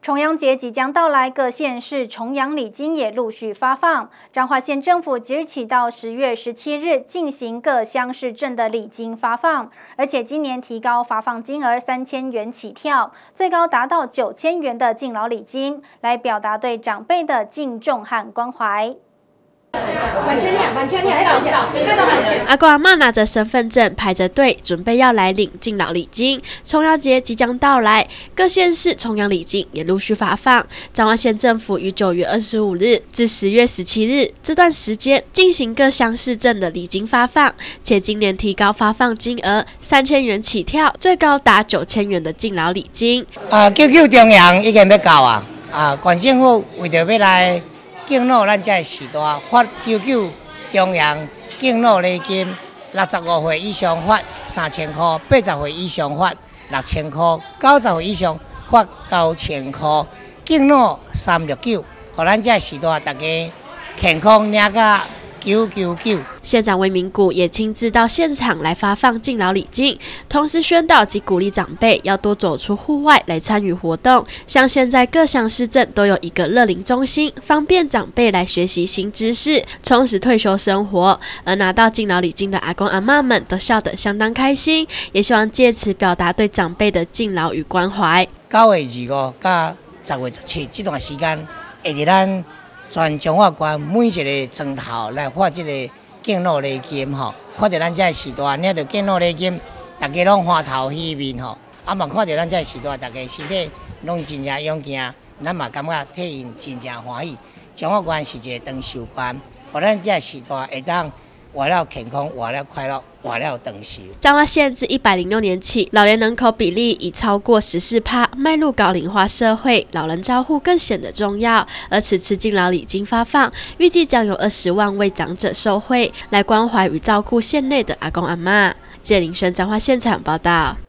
重阳节即将到来，各县市重阳礼金也陆续发放。彰化县政府即日起到10月17日进行各乡市镇的礼金发放，而且今年提高发放金额3000元起跳，最高达到9000元的敬老礼金，来表达对长辈的敬重和关怀。 阿公阿嬷拿着身份证排着队，准备要来领敬老礼金。重阳节即将到来，各县市重阳礼金也陆续发放。彰化县政府于9月25日至10月17日这段时间进行各乡市镇的礼金发放，且今年提高发放金额3000元起跳，最高达9000元的敬老礼金。 救重阳已经要到啊！县政府为着要来 敬老咱这时代发99中阳敬老礼金，65岁以上发3000块，80岁以上发6000块，90岁以上发9000块。敬老369，互咱这时代大家健康领个999。 县长魏明谷也亲自到现场来发放敬老礼金，同时宣导及鼓励长辈要多走出户外来参与活动。像现在各乡市镇都有一个乐龄中心，方便长辈来学习新知识，充实退休生活。而拿到敬老礼金的阿公阿嬷们都笑得相当开心，也希望借此表达对长辈的敬老与关怀。 9月25到10月17这段时间，会伫咱 全彰化县每一个庄头来发这个敬老礼金吼，看到咱这时代领到敬老礼金，大家拢欢头喜面吼。嘛看到咱这时代，大家身体拢真正勇健，咱嘛感觉替因真正欢喜。彰化县是一个长寿县，互咱这时代会当活了健康，活了快乐，活了长寿。 彰化县自106年起，老年人口比例已超过14%，迈入高龄化社会，老人照护更显得重要。而此次敬老礼金发放，预计将有20万位长者受惠，来关怀与照顾县内的阿公阿嬷。谢林轩彰化现场报道。